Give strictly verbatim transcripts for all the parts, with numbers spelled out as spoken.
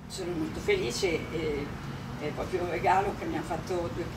sono molto felice, e, è proprio un regalo che mi ha fatto due,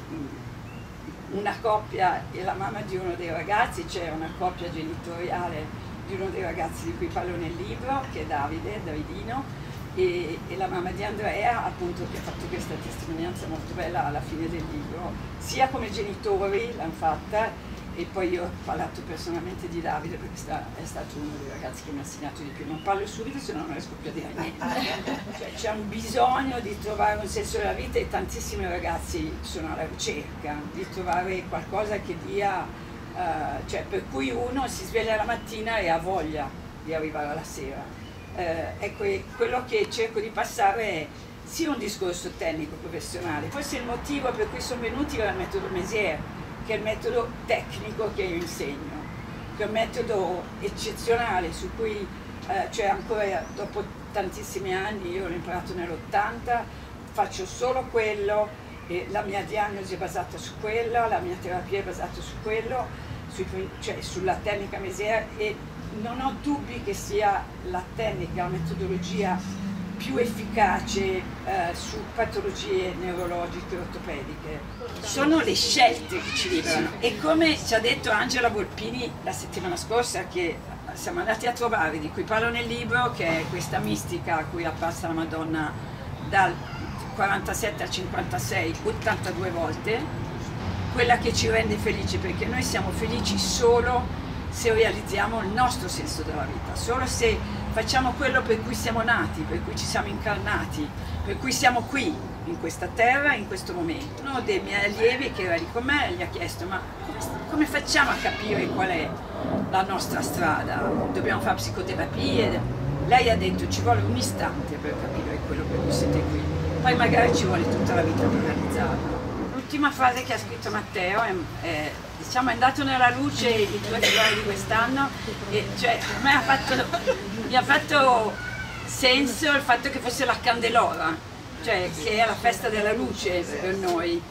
una coppia e la mamma di uno dei ragazzi, c'è una coppia genitoriale di uno dei ragazzi di cui parlo nel libro, che è Davide, Davidino, e, e la mamma di Andrea, appunto, che ha fatto questa testimonianza molto bella alla fine del libro, sia come genitori l'hanno fatta, e poi io ho parlato personalmente di Davide perché sta, è stato uno dei ragazzi che mi ha insegnato di più. Non parlo subito, se no non riesco più a dire niente. Cioè, c'è un bisogno di trovare un senso della vita e tantissimi ragazzi sono alla ricerca di trovare qualcosa che dia, uh, cioè per cui uno si sveglia la mattina e ha voglia di arrivare alla sera. Uh, ecco, quello che cerco di passare è sì un discorso tecnico, professionale, forse il motivo per cui sono venuti era il metodo Mesier, che è il metodo tecnico che io insegno, che è un metodo eccezionale su cui, eh, cioè ancora dopo tantissimi anni, io l'ho imparato nell'ottanta, faccio solo quello, e la mia diagnosi è basata su quello, la mia terapia è basata su quello, sui, cioè sulla tecnica Mesier, e non ho dubbi che sia la tecnica, la metodologia più efficace eh, su patologie neurologiche e ortopediche. Sono le scelte che ci liberano, e come ci ha detto Angela Volpini la settimana scorsa, che siamo andati a trovare, di cui parlo nel libro, che è questa mistica a cui appassa la Madonna dal quarantasette al cinquantasei ottantadue volte, quella che ci rende felici, perché noi siamo felici solo se realizziamo il nostro senso della vita, solo se facciamo quello per cui siamo nati, per cui ci siamo incarnati, per cui siamo qui, in questa terra, in questo momento. Uno dei miei allievi che era lì con me gli ha chiesto: ma come, come facciamo a capire qual è la nostra strada? Dobbiamo fare psicoterapie? Lei ha detto: ci vuole un istante per capire quello per cui siete qui, poi magari ci vuole tutta la vita per realizzarlo. L'ultima frase che ha scritto Matteo è, è, diciamo, è andato nella luce i due febbraio di quest'anno, e cioè a me ha fatto, mi ha fatto senso il fatto che fosse la Candelora, cioè che è la festa della luce per noi,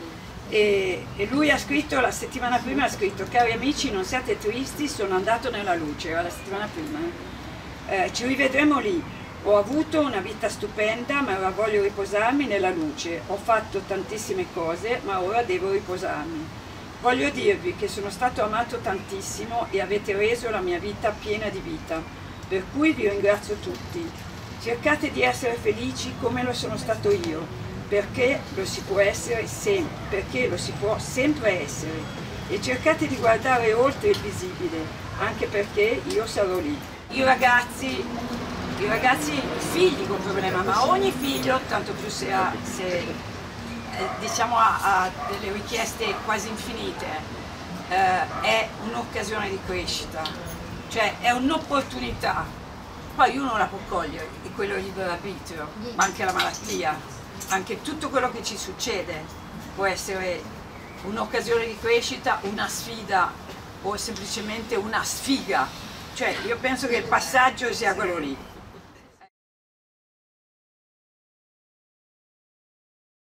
e, e lui ha scritto, la settimana prima ha scritto: cari amici, non siate tristi, sono andato nella luce. Era la settimana prima, eh, ci rivedremo lì. Ho avuto una vita stupenda, ma ora voglio riposarmi nella luce. Ho fatto tantissime cose, ma ora devo riposarmi. Voglio dirvi che sono stato amato tantissimo e avete reso la mia vita piena di vita, per cui vi ringrazio tutti. Cercate di essere felici come lo sono stato io, perché lo si può essere sempre, perché lo si può sempre essere. E cercate di guardare oltre il visibile, anche perché io sarò lì. I ragazzi I ragazzi, i figli con problema, ma ogni figlio, tanto più se ha, se, eh, diciamo ha, ha delle richieste quasi infinite, eh, è un'occasione di crescita, cioè è un'opportunità. Poi uno la può cogliere, è quello libero arbitrio, ma anche la malattia, anche tutto quello che ci succede può essere un'occasione di crescita, una sfida o semplicemente una sfiga. Cioè io penso che il passaggio sia quello lì.